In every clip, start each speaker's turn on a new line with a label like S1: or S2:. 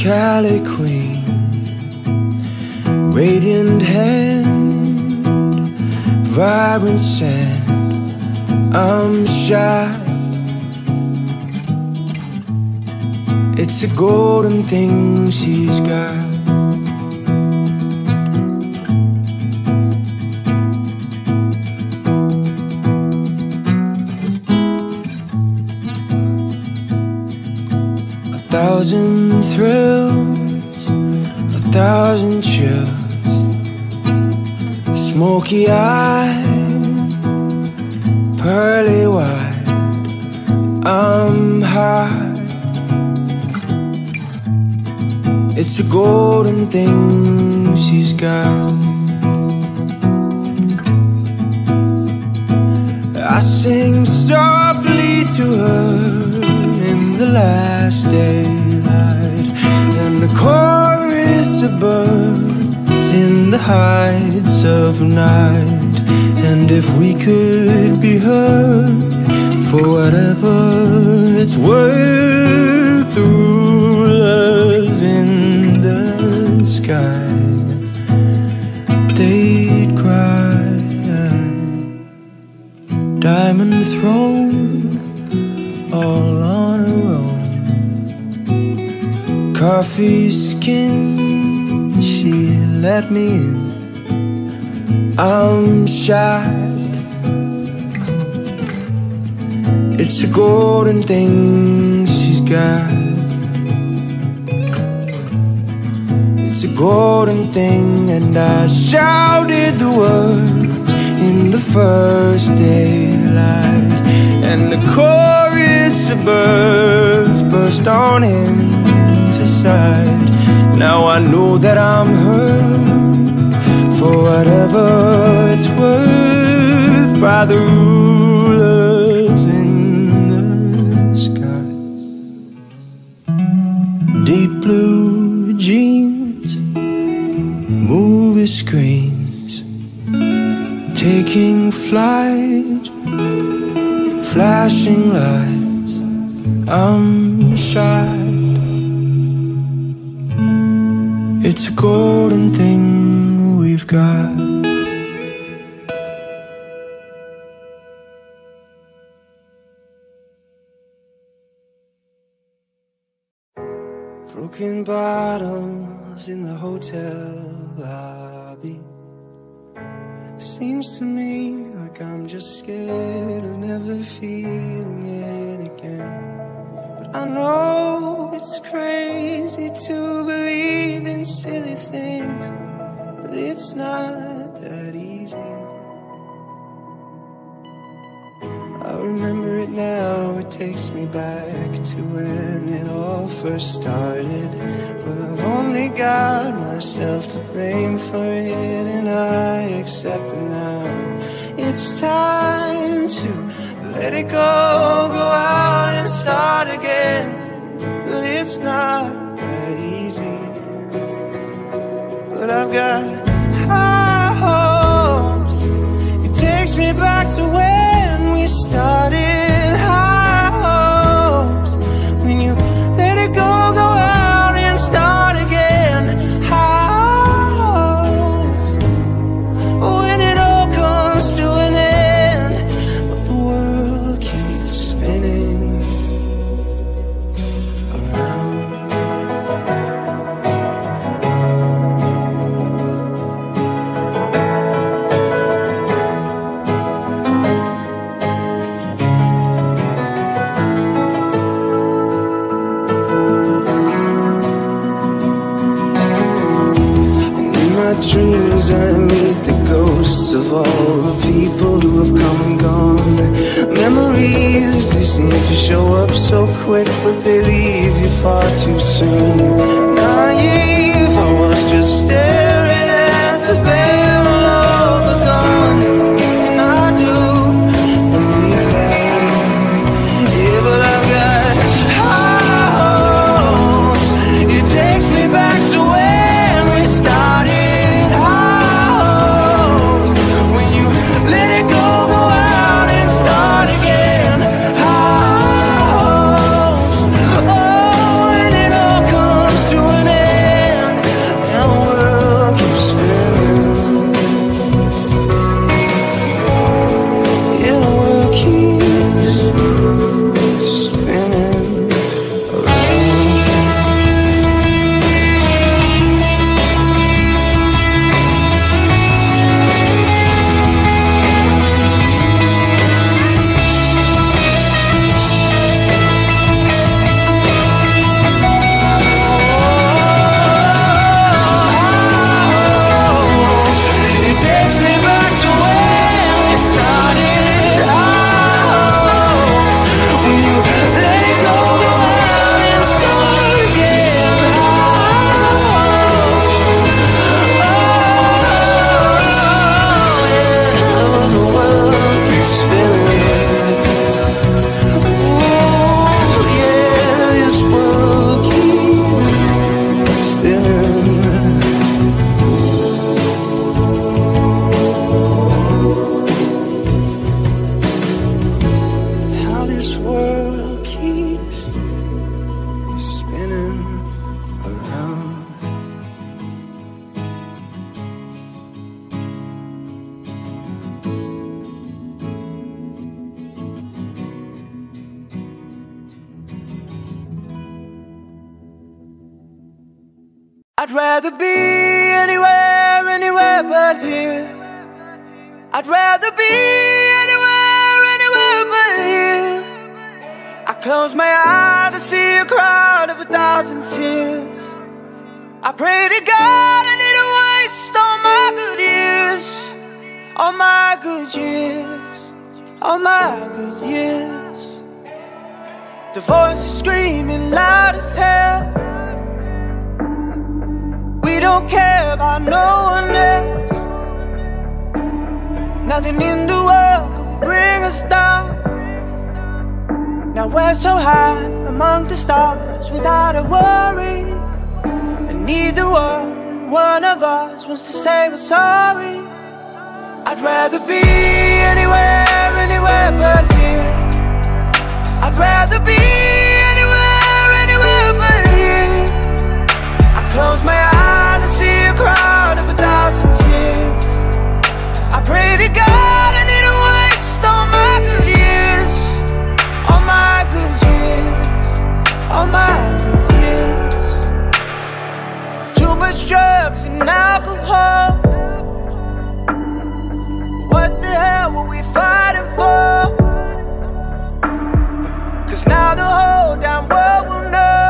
S1: Cali queen, radiant hand, vibrant sand. I'm shy. It's a golden thing she's got. A thousand thrills, a thousand chills, smoky eyes, pearly white. I'm high. It's a golden thing she's got. I sing softly to her in the last daylight, and the chorus of birds in the heights of night. And if we could be heard for whatever it's worth, the rulers in the sky, they'd cry. Diamond throne, all on her own. Coffee skin, she let me in. I'm shy. It's a golden thing she's got. It's a golden thing, and I shouted the words in the first daylight, and the chorus of birds burst on into sight. Now I know that I'm hurt for whatever it's worth by the rulers in the sky. Deep blue jeans, movie screens, taking flight, flashing lights. I'm shy. It's a golden thing we've got. Broken bottles in the hotel lobby. Seems to me like I'm just scared of never feeling it again. But I know it's crazy to believe in silly things, but it's not that easy. I remember it now, it takes me back to when it all first started. But I've only got myself to blame for it, and I accept it now. It's time to let it go out and start again. But it's not that easy. But I've got high hopes. It takes me back to when we started. High hopes. When you let it go out and start again. High hopes. When it all comes to an end, but the world keeps spinning around. Dreams I meet the ghosts of all the people who have come and gone. Memories, they seem to show up so quick, but they leave you far too soon. Naive, I was just staring at the barrel of a gun, and I do believe that. Yeah, but I've got high hopes. It takes me back to when we started. To I'd rather be anywhere, anywhere but here. I'd rather be anywhere, anywhere but here. I close my eyes, I see a crowd of 1,000 tears. I pray to God I didn't waste all my good years. All my good years. All my good years. The voice is screaming loud as hell. We don't care about no one else. Nothing in the world could bring us down. Now we're so high among the stars without a worry. And neither one of us wants to say we're sorry. I'd rather be anywhere, anywhere but here. I'd rather be anywhere, anywhere but here. I close my eyes, I see a crowd of 1,000 tears. I pray to God I didn't waste all my good years. All my good years. All my good years. Too much drugs and alcohol. What the hell were we fighting for? 'Cause now the whole damn world will know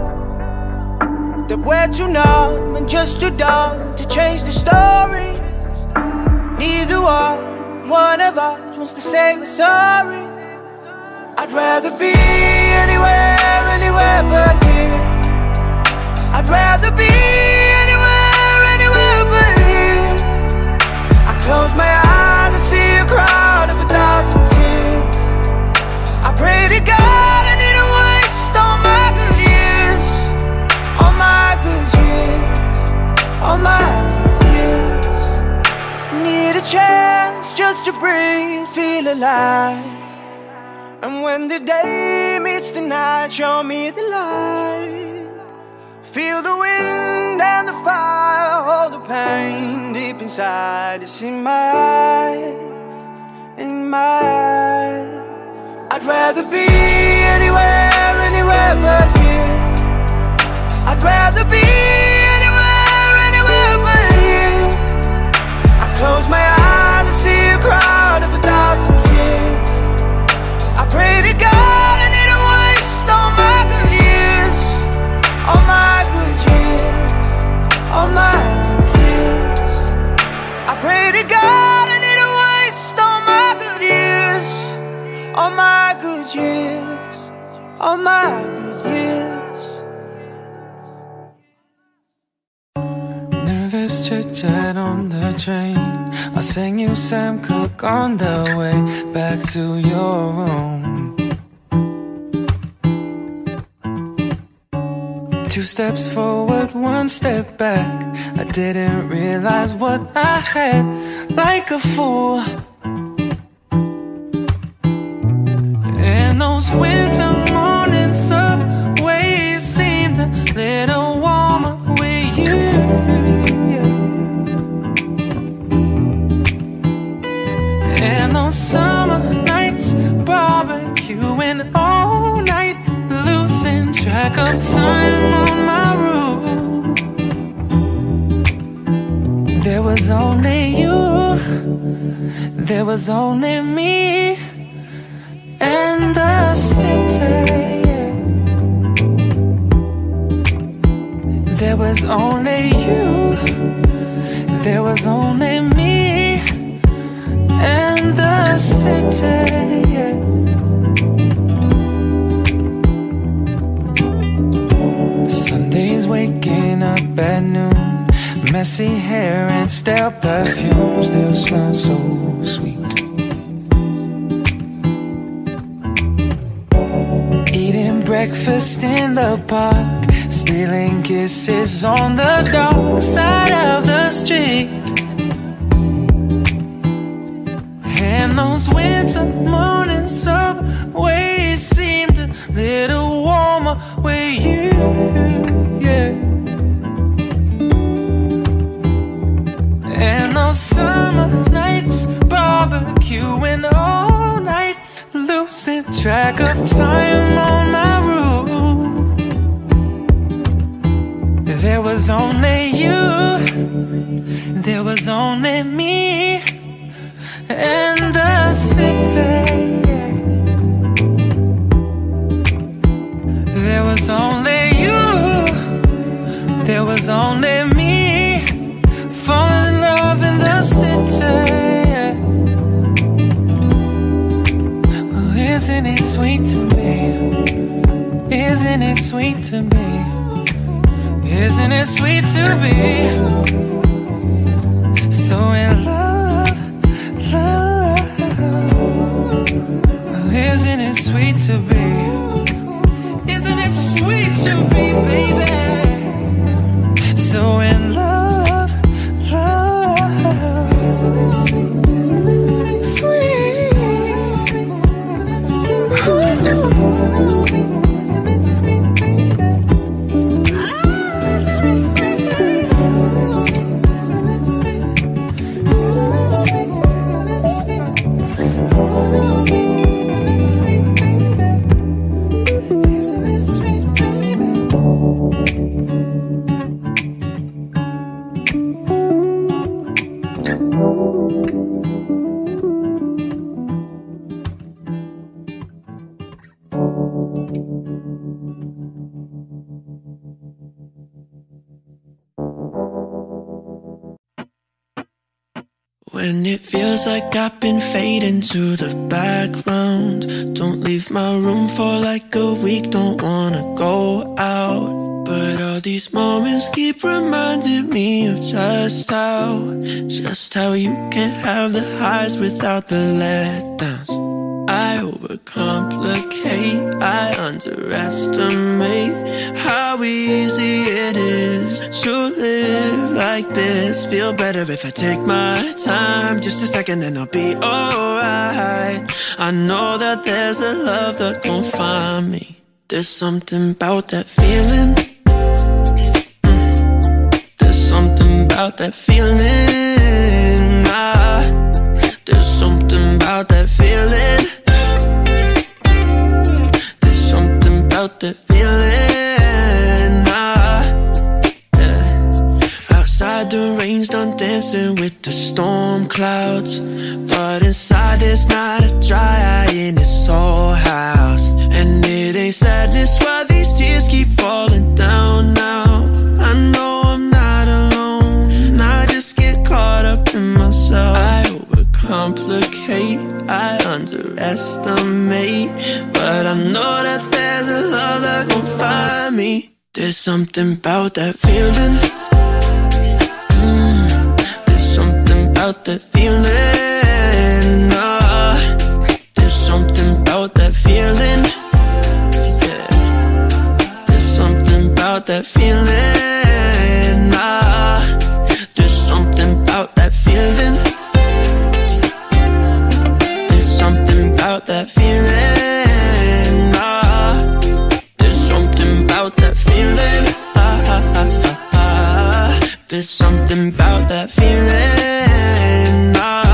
S1: that we're too numb and just too dumb to change the story. Neither one of us wants to say we're sorry. I'd rather be anywhere, anywhere but here. I'd rather be anywhere, anywhere but here. I close my eyes, I see a crowd of 1,000 tears. I pray to God I didn't waste all my good years. All my good years. All my good years. Need a chance just to breathe, feel alive. And when the day meets the night, show me the light. Feel the wind and the fire, hold the pain deep inside. It's in my eyes, in my eyes. I'd rather be anywhere, anywhere but here. I'd rather be anywhere, anywhere but here. I close my eyes, I see a crowd of 1,000 tears. I pray to God I didn't waste all my good years. All my good years. All my good years. I pray to God I didn't waste all my good years. All my good years. All my good years.
S2: Nervous chit-chat on the train. I sang you Sam Cooke on the way back to your room. 2 steps forward, 1 step back. I didn't realize what I had, like a fool. And those winter morning subways seemed a little warmer with you. And those summer nights barbecuing all night, losing track of time on my route. There was only you, there was only me, and the city. There was only you, there was only me, and the city. Sundays waking up at noon, messy hair and stale perfume still smell so sweet. Eating breakfast in the park, stealing kisses on the dark side of the street. And those winter morning subways seemed a little warmer with you, yeah. And those summer nights barbecuing all night, losing track of time on my route. There was was only you, there was only me and the city. There was only you, there was only me, falling in love in the city. Oh, isn't it sweet to me? Isn't it sweet to me? Isn't it sweet to be so in love, love? Oh, isn't it sweet to be? Isn't it sweet to be, baby? So in love, love. Isn't it sweet? Isn't it sweet? Sweet. Isn't it sweet? Isn't it sweet? Isn't it sweet, baby?
S1: When it feels like I've been fading to the background, don't leave my room for like a week, don't wanna go out. But all these moments keep reminding me of just how you can't have the highs without the letdowns. I overcomplicate, I underestimate how easy it is to live like this. Feel better if I take my time, just a second and I'll be alright. I know that there's a love that won't find me. There's something about that feeling. There's something about that feeling. There's something about that feeling. About that feeling, yeah. Outside the rain's done dancing with the storm clouds, but inside there's not a dry eye in this whole house. And it ain't sadness why these tears keep falling down now. I know I'm not alone, and I just get caught up in myself. I overcomplicate, I underestimate, but I know that there's a love that will find me. There's something about that feeling. There's something about that feeling. There's something about that feeling. Yeah. There's something about that feeling. There's something about that feeling. About that feeling, there's something about that feeling, there's something about that feeling,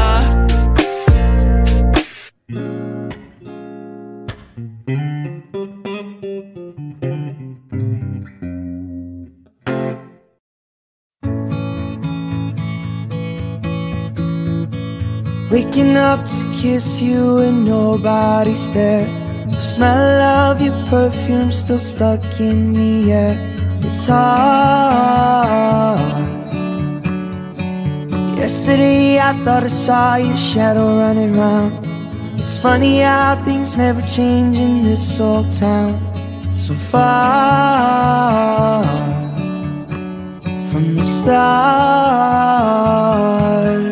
S3: Waking up to kiss you and nobody's there. The smell of your perfume still stuck in the air. It's hard. Yesterday I thought I saw your shadow running round. It's funny how things never change in this old town. So far from the stars.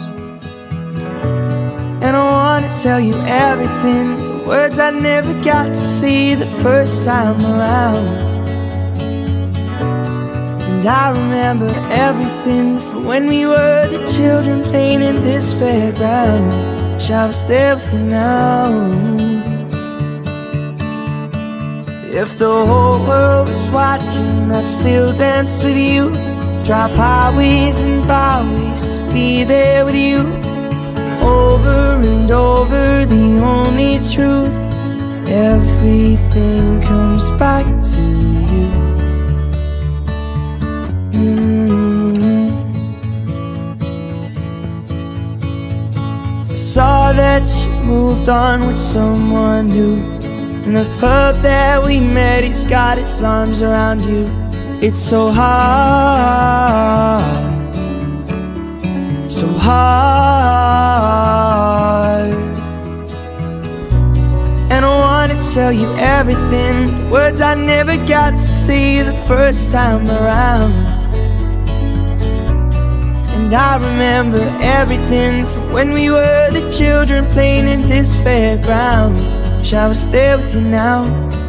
S3: And I wanna tell you everything, the words I never got to say the first time around. And I remember everything from when we were the children playing in this fairground. Wish I was there with you now. If the whole world was watching, I'd still dance with you. Drive highways and byways to be there with you. Over and over, the only truth, everything comes back to you. saw that you moved on with someone new, and the pub that we met, he's got his arms around you. It's so hard, so hard. And I wanna tell you everything, the words I never got to say the first time around. And I remember everything from when we were the children playing in this fairground. Wish I was there with you now.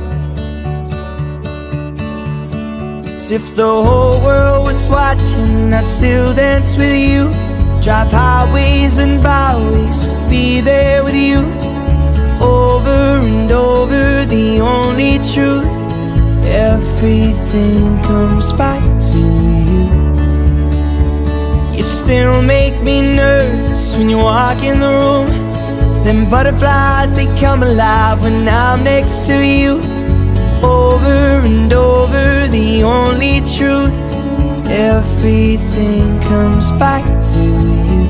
S3: As if the whole world was watching, I'd still dance with you. Drive highways and byways to be there with you. Over and over, the only truth. Everything comes back to you. You still make me nervous when you walk in the room. Them butterflies, they come alive when I'm next to you. Over and over, the only truth. Everything comes back to you.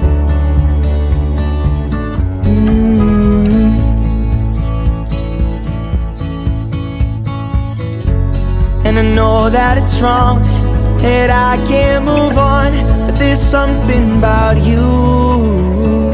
S3: And I know that it's wrong, that I can't move on, but there's something about you.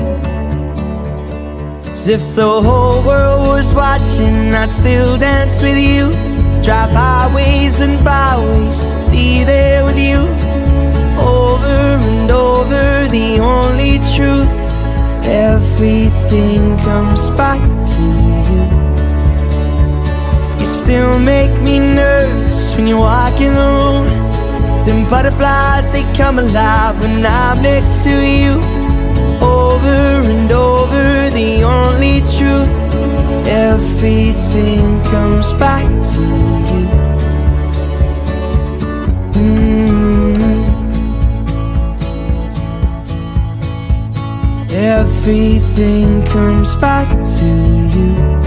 S3: As if the whole world was watching, I'd still dance with you. Drive highways and byways to be there with you. Over and over, the only truth. Everything comes back to you. You still make me nervous when you walk in the room. Them butterflies, they come alive when I'm next to you. Over and over, the only truth. Everything comes back to you. Everything comes back to you.